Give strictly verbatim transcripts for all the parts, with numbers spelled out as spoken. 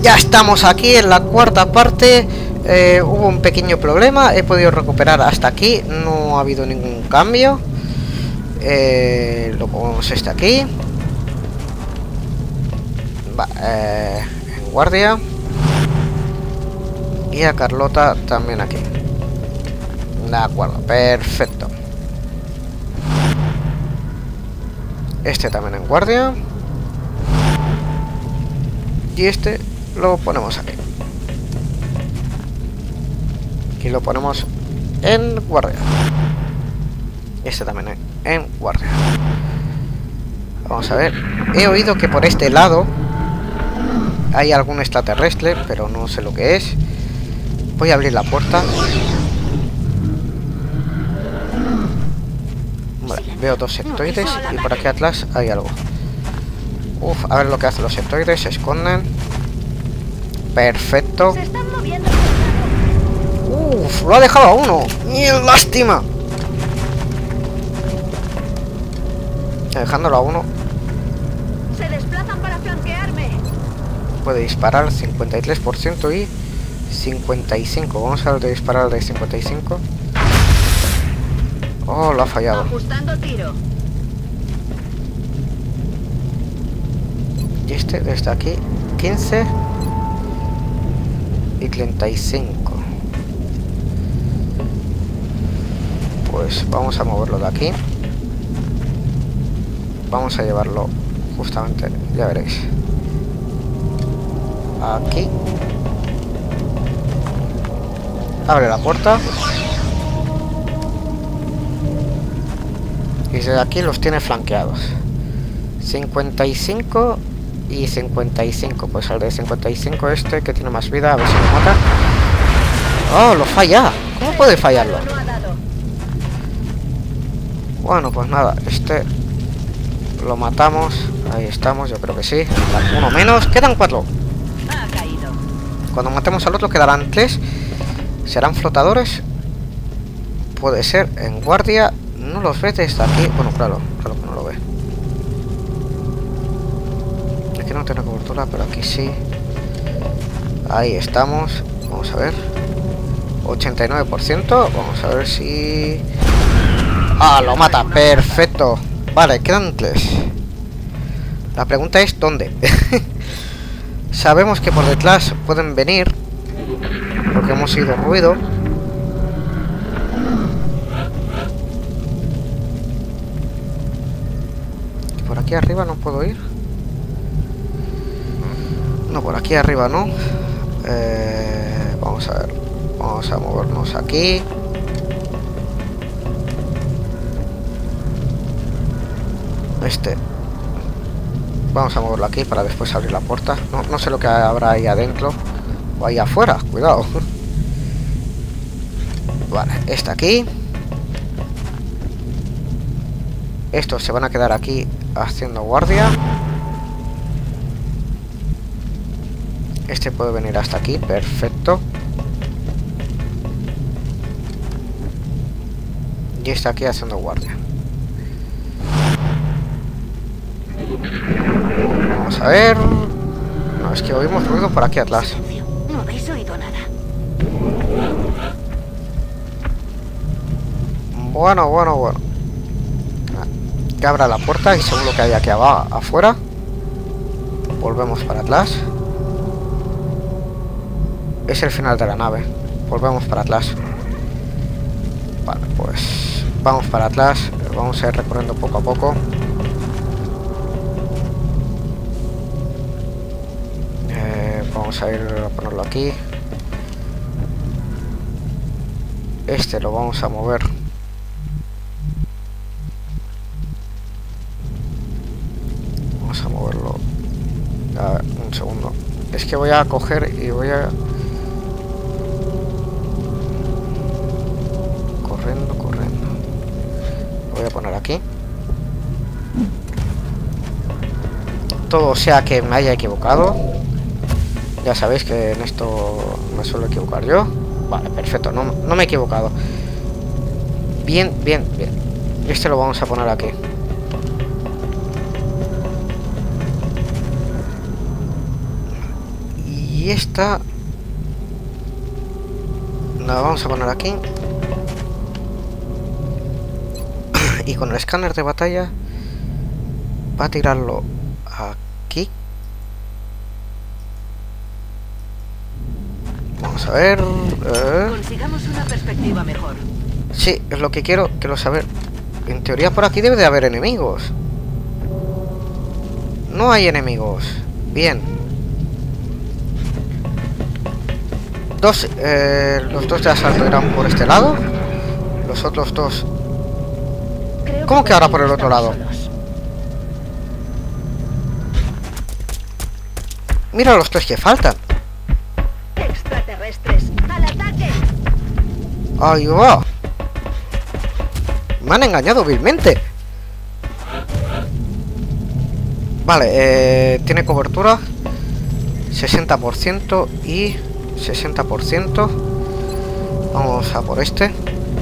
Ya estamos aquí en la cuarta parte. Eh, hubo un pequeño problema. He podido recuperar hasta aquí. No ha habido ningún cambio. Eh, lo ponemos este aquí. Va, eh, en guardia. Y a Carlota también aquí. De acuerdo, perfecto. Este también en guardia. Y este lo ponemos aquí. Y lo ponemos en guardia. Este también en, en guardia. Vamos a ver. He oído que por este lado hay algún extraterrestre, pero no sé lo que es. Voy a abrir la puerta. Vale, veo dos sectoides y por aquí atrás hay algo. Uf, a ver lo que hacen los sectoides. Se esconden. Perfecto. Uf, lo ha dejado a uno. ¡Qué lástima! Dejándolo a uno. Se desplazan para flanquearme. Puede disparar cincuenta y tres por ciento y cincuenta y cinco. Vamos a ver de disparar de cincuenta y cinco. Oh, lo ha fallado. Ajustando tiro. Y este desde aquí quince y treinta y cinco. Pues vamos a moverlo de aquí. Vamos a llevarlo justamente, ya veréis, aquí. Abre la puerta. Y desde aquí los tiene flanqueados. cincuenta y cinco y cincuenta y cinco. Pues al de cincuenta y cinco este que tiene más vida, a ver si lo mata. ¡Oh, lo falla! ¿Cómo puede fallarlo? Bueno, pues nada, este lo matamos. Ahí estamos, yo creo que sí. Uno menos, quedan cuatro. Ha caído. Cuando matemos al otro quedarán tres. ¿Serán flotadores? Puede ser, en guardia. No los ves desde aquí. Bueno, claro, claro que no lo ve. Aquí no tiene cobertura, pero aquí sí. Ahí estamos. Vamos a ver. ochenta y nueve por ciento. Vamos a ver si... ¡Ah, lo mata! ¡Perfecto! Vale, quedan tres. La pregunta es ¿dónde? Sabemos que por detrás pueden venir, porque hemos oído ruido. ¿Y por aquí arriba no puedo ir? No, por aquí arriba no. Eh, vamos a ver. Vamos a movernos aquí. Este. Vamos a moverlo aquí para después abrir la puerta. No, no sé lo que habrá ahí adentro. O ahí afuera, cuidado. Vale, este aquí. Estos se van a quedar aquí haciendo guardia. Este puede venir hasta aquí, perfecto. Y este aquí haciendo guardia. Vamos a ver. No, es que oímos ruido por aquí atrás. No habéis oído nada. Bueno, bueno, bueno. Que abra la puerta y según lo que hay aquí abajo, afuera. Volvemos para atrás. Es el final de la nave. Volvemos para atrás. Vale, pues vamos para atrás. Vamos a ir recorriendo poco a poco. Eh, vamos a ir a ponerlo aquí. Este lo vamos a mover. Vamos a moverlo. A ver, un segundo. Es que voy a coger y voy a... Corriendo, corriendo. Lo voy a poner aquí. Todo sea que me haya equivocado. Ya sabéis que en esto me suelo equivocar yo. Vale, perfecto, no, no me he equivocado. Bien, bien, bien. Este lo vamos a poner aquí. Y esta la vamos a poner aquí. Y con el escáner de batalla va a tirarlo aquí. Vamos a ver. Eh. Consigamos una perspectiva mejor. Sí, es lo que quiero, quiero saber. En teoría por aquí debe de haber enemigos. No hay enemigos. Bien. Dos, eh, los dos de asalto irán por este lado. Los otros dos... Creo ¿Cómo que ahora por el otro estamos lado? solos. Mira los tres que faltan. Extraterrestres, al ataque. Ahí va. Me han engañado vilmente. Vale, eh, tiene cobertura sesenta por ciento y sesenta por ciento. Vamos a por este.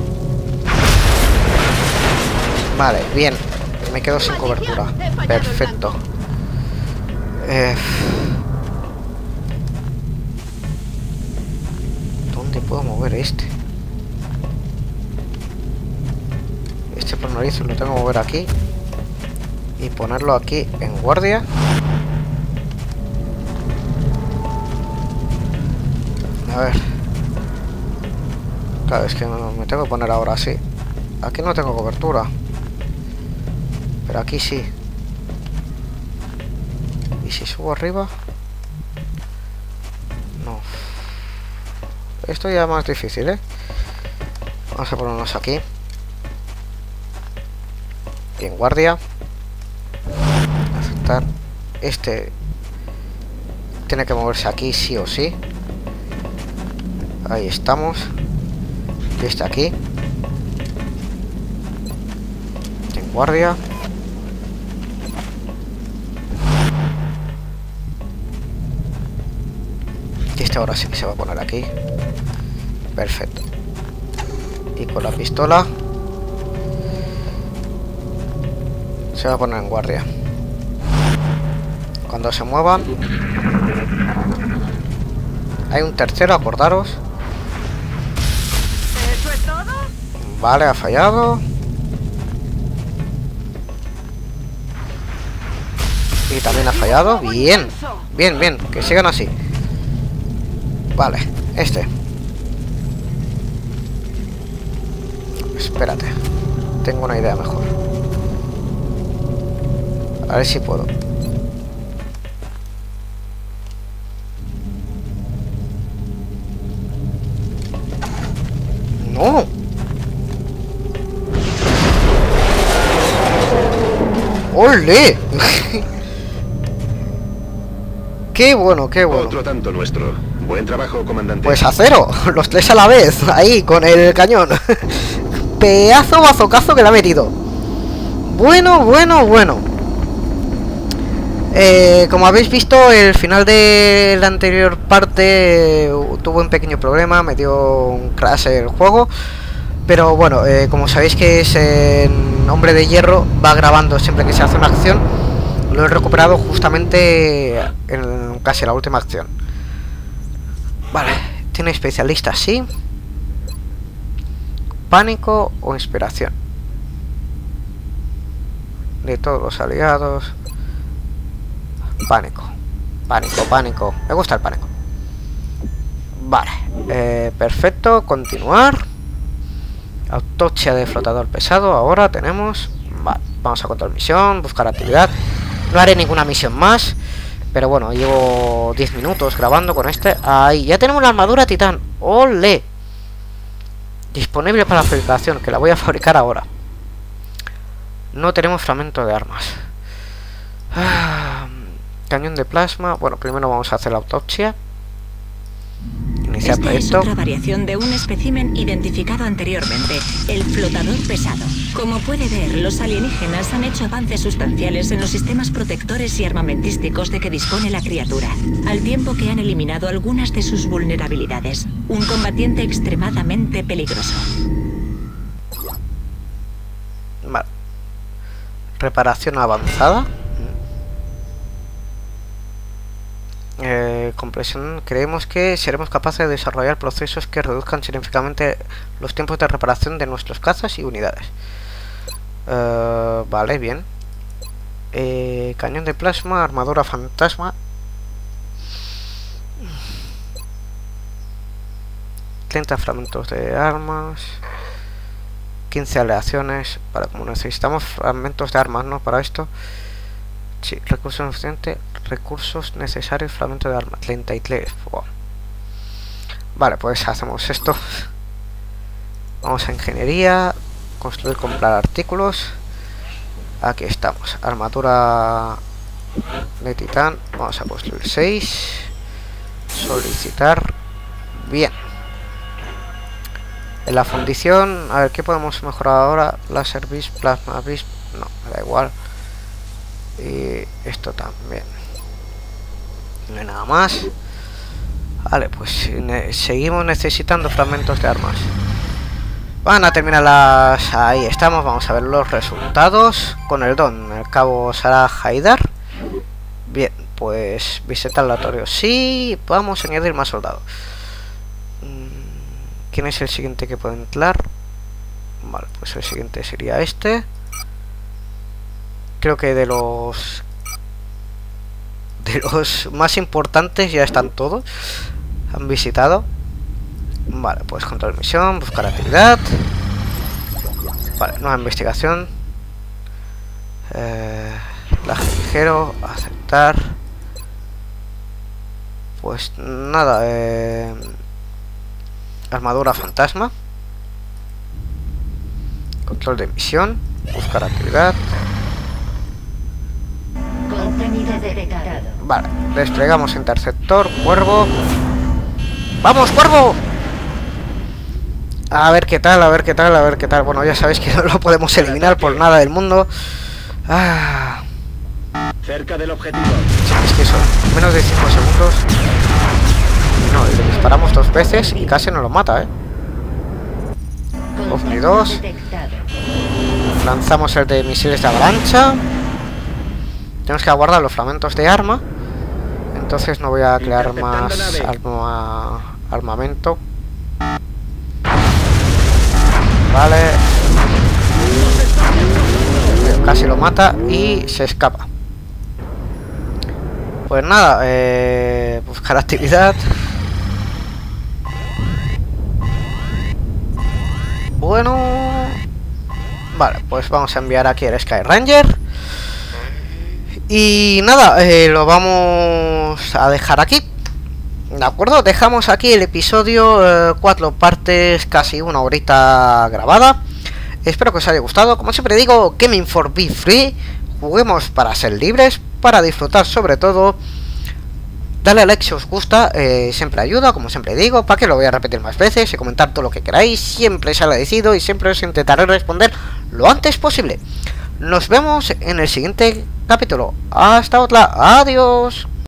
Vale, bien. Me quedo sin cobertura. Perfecto. Eh, ¿Dónde puedo mover este? Este por narices lo tengo que mover aquí. Y ponerlo aquí en guardia. A ver. Claro, es que me tengo que poner ahora así. Aquí no tengo cobertura. Pero aquí sí. ¿Y si subo arriba? No. Esto ya es más difícil, ¿eh? Vamos a ponernos aquí. Y en guardia. Aceptar. Este tiene que moverse aquí sí o sí. Ahí estamos. Y este aquí. En guardia. Y este ahora sí que se va a poner aquí. Perfecto. Y con la pistola se va a poner en guardia. Cuando se muevan. Hay un tercero, acordaros. ¿Eso es todo? Vale, ha fallado. Y también ha fallado. Bien. Bien, bien. Que sigan así. Vale, este. Espérate. Tengo una idea mejor. A ver si puedo. ¡No! ¡Ole! ¡Qué bueno, qué bueno! Otro tanto nuestro. Buen trabajo, comandante. Pues a cero, los tres a la vez, ahí, con el cañón. Pedazo bazocazo que le ha metido. Bueno, bueno, bueno. Eh, como habéis visto, el final de la anterior parte eh, tuvo un pequeño problema, me dio un crash el juego. Pero bueno, eh, como sabéis que es en Hombre de Hierro, va grabando siempre que se hace una acción. Lo he recuperado justamente en casi la última acción. Vale, tiene especialista, sí. Pánico o inspiración. De todos los aliados. Pánico. Pánico, pánico. Me gusta el pánico. Vale, eh, perfecto, continuar. Autopsia de flotador pesado. Ahora tenemos. Vale, vamos a control misión, buscar actividad. No haré ninguna misión más. Pero bueno, llevo diez minutos grabando con este. Ahí, ya tenemos la armadura titán. ¡Ole! Disponible para fabricación, que la voy a fabricar ahora. No tenemos fragmento de armas. Ah, cañón de plasma. Bueno, primero vamos a hacer la autopsia. Iniciar Esta es proyecto. otra variación de un espécimen identificado anteriormente, el flotador pesado. Como puede ver, los alienígenas han hecho avances sustanciales en los sistemas protectores y armamentísticos de que dispone la criatura, al tiempo que han eliminado algunas de sus vulnerabilidades. Un combatiente extremadamente peligroso. Vale. Reparación avanzada. Eh, compresión. Creemos que seremos capaces de desarrollar procesos que reduzcan significativamente los tiempos de reparación de nuestros cazas y unidades. Eh, vale, bien. Eh, cañón de plasma, armadura fantasma. treinta fragmentos de armas. quince aleaciones. Vale, como necesitamos fragmentos de armas, ¿no? Para esto. Sí, recursos suficientes. Recursos necesarios, fragmento de arma. treinta y tres. Wow. Vale, pues hacemos esto. Vamos a ingeniería. Construir, comprar artículos. Aquí estamos. Armadura de titán. Vamos a construir seis. Solicitar. Bien. En la fundición, a ver, ¿qué podemos mejorar ahora? Láser vis, plasma vis. No, me da igual. Y esto también. No hay nada más. Vale, pues ne seguimos necesitando fragmentos de armas. Van a terminar las... Ahí estamos, vamos a ver los resultados. Con el don, el cabo Sarah Haidar. Bien, pues visita el laboratorio. Sí, vamos a añadir más soldados. ¿Quién es el siguiente que puede entrar? Vale, pues el siguiente sería este. Creo que de los... De los más importantes ya están todos. Han visitado. Vale, pues control de misión, buscar actividad. Vale, nueva investigación. Eh, laje ligero, aceptar. Pues nada, eh, armadura fantasma. Control de misión, buscar actividad. Contenido detectado. Vale, desplegamos interceptor, cuervo. ¡Vamos, cuervo! A ver qué tal, a ver qué tal, a ver qué tal. Bueno, ya sabéis que no lo podemos eliminar por nada del mundo. Ah. Cerca del objetivo. Es que son menos de cinco segundos. No, le disparamos dos veces y casi nos lo mata, eh. OVNI dos. Lanzamos el de misiles de avalancha. Tenemos que aguardar los fragmentos de arma. Entonces no voy a crear más arma, armamento. Vale. Casi lo mata y se escapa. Pues nada, eh, buscar actividad. Bueno. Vale, pues vamos a enviar aquí el Sky Ranger. Y nada, eh, lo vamos a dejar aquí. ¿De acuerdo? Dejamos aquí el episodio, eh, cuatro partes, casi una horita grabada. Espero que os haya gustado. Como siempre digo, Gaming for Be Free. Juguemos para ser libres, para disfrutar sobre todo. Dale a like si os gusta, eh, siempre ayuda, como siempre digo. Para que lo voy a repetir más veces y comentar todo lo que queráis. Siempre es agradecido y siempre os intentaré responder lo antes posible. Nos vemos en el siguiente capítulo. Hasta otra. Adiós.